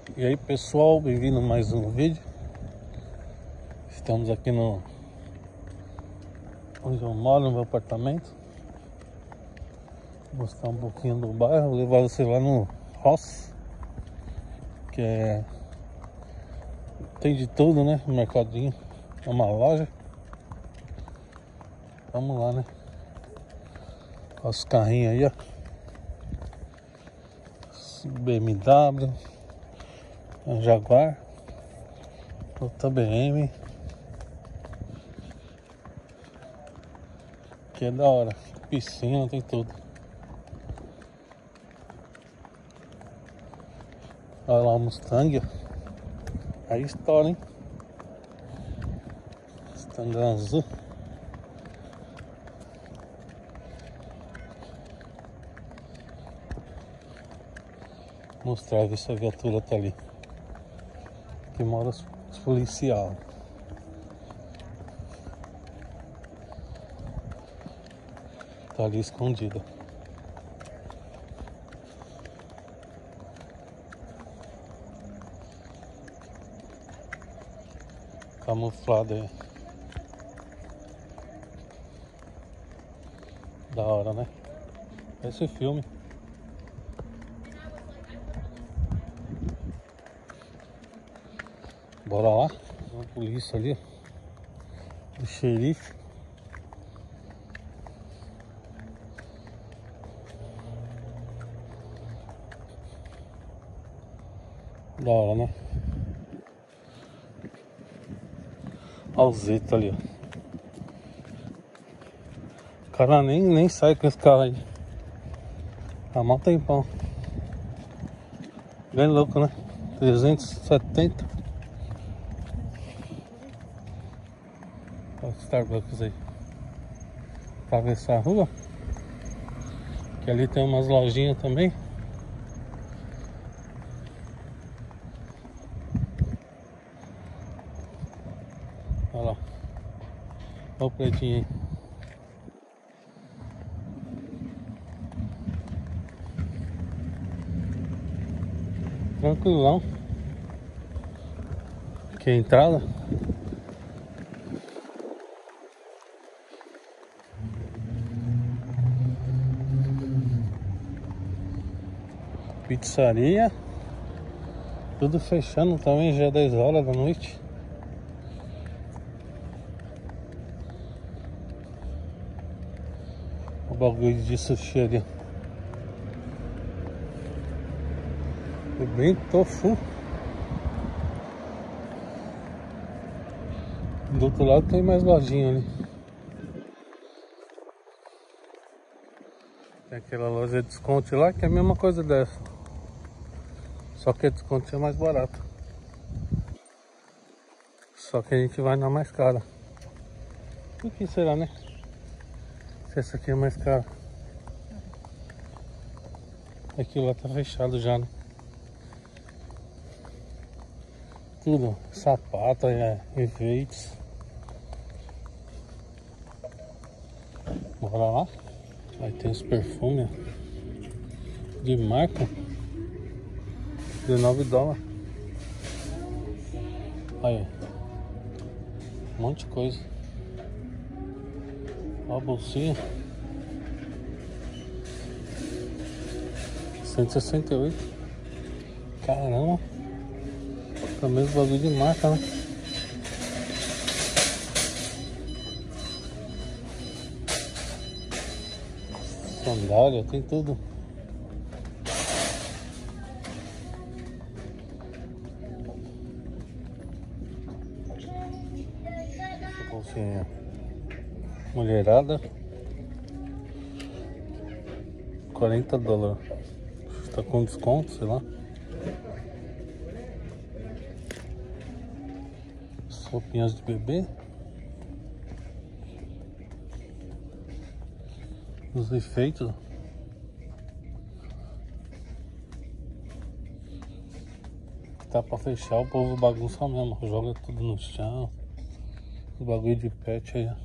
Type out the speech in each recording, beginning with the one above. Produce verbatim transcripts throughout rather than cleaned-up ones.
E aí pessoal, bem-vindo a mais um vídeo. Estamos aqui no onde eu moro, no meu apartamento. Vou mostrar um pouquinho do bairro, vou levar você lá no Ross, que é tem de tudo, né? Um mercadinho, é uma loja. Vamos lá, né? Olha os carrinhos aí, ó. B M W, um Jaguar, outra B M. Que é da hora, piscina, tem tudo. Olha lá o Mustang, ó. Aí estoura, hein? Mustang azul. Vou mostrar, ver se a viatura tá ali. Aqui mora os policial. Tá ali escondida. Camuflada aí. Da hora, né? Esse filme. Bora lá. Uma polícia ali. O xerife. Da hora, né? Olha o Zeta ali, ó. O cara nem, nem sai com esse carro aí. Há mal tempão. Bem louco, né? trezentos e setenta. Olha o Starbucks aí. Pra atravessar a rua. Que ali tem umas lojinhas também. Olha lá. Olha o pretinho aí. Tranquilão. Aqui é a entrada. Pizzaria. Tudo fechando também, já é dez horas da noite. O bagulho de sushi ali. É bem tofu. Do outro lado tem mais lojinha ali. Tem aquela loja de desconto lá que é a mesma coisa dessa. Só que a desconto é mais barato. Só que a gente vai na mais cara. Por que será, né? Se essa aqui é mais cara. Aquilo lá tá fechado já, né? Tudo. Sapato, é, enfeites. Bora lá. Aí tem os perfumes de marca. dezenove dólares. Aí. Um monte de coisa. Ó a bolsinha. cento e sessenta e oito. Caramba. Também os bagulho de marca, né? Sandália, tem tudo. Bolsinha mulherada. quarenta dólares. Tá com desconto, sei lá. Roupinhas de bebê. Os efeitos. Tá pra fechar, o povo bagunça mesmo. Joga tudo no chão. Os bagulho de pet aí.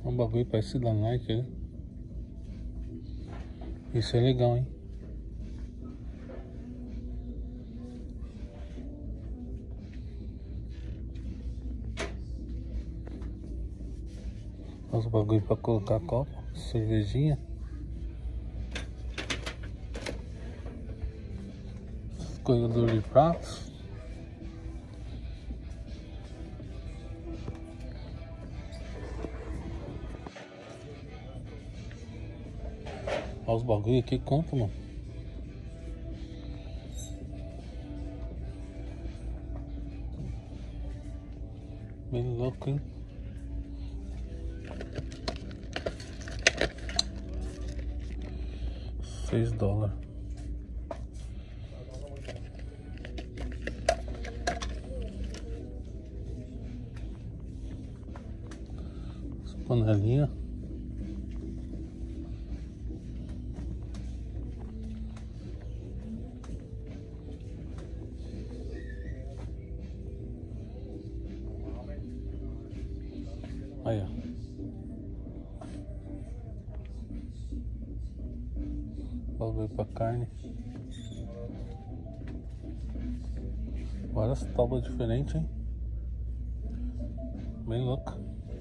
Um bagulho parecido da Nike, né? Isso é legal, hein? Os bagulho pra colocar copo, cervejinha. Escorredor de pratos. Olha os bagulho aqui, conta, mano. Bem louco, hein? Seis dólares. As panelinhas. Aí, ó. Bagulho pra carne. Várias tábuas diferentes, hein? Bem louca.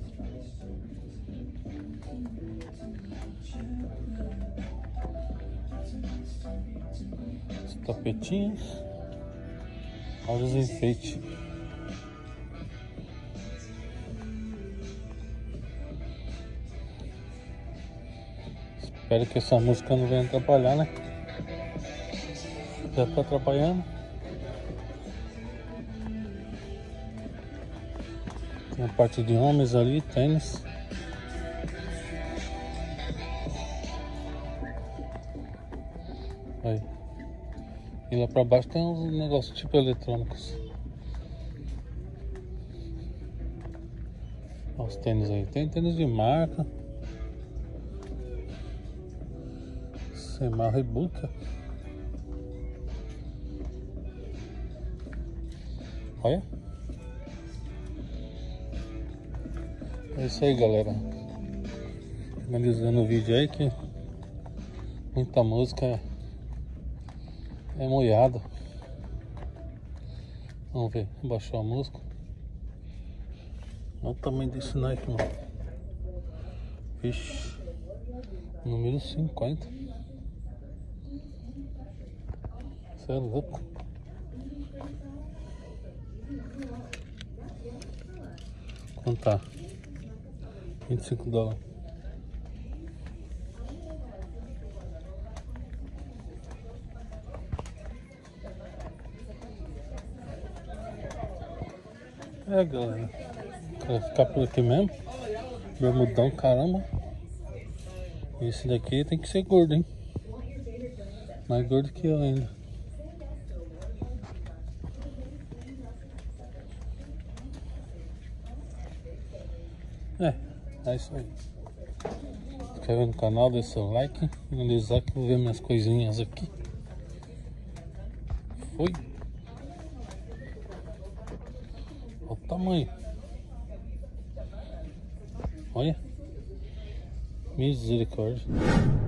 Os tapetinhos. Olha os enfeites. Espero que essa música não venha atrapalhar, né? Já tá atrapalhando. Tem a parte de homens ali, tênis. Aí. E lá pra baixo tem uns negócios tipo eletrônicos. Olha os tênis aí. Tem tênis de marca. Semar Rebuca. Olha. É isso aí, galera. Finalizando o vídeo aí, que muita música é moiada. Vamos ver, baixou a música. Olha o tamanho desse knife, mano. Vixe. Número cinquenta. Você é louco. Quanto tá? vinte e cinco dólares. É, galera. Vai ficar por aqui mesmo. Bermudão, caramba. Esse daqui tem que ser gordo, hein? Mais gordo que eu ainda. É, é isso aí. Se inscreve no canal, deixa seu like. Finalizar que eu vou ver minhas coisinhas aqui. Foi. Olha o tamanho. Olha. Misericórdia.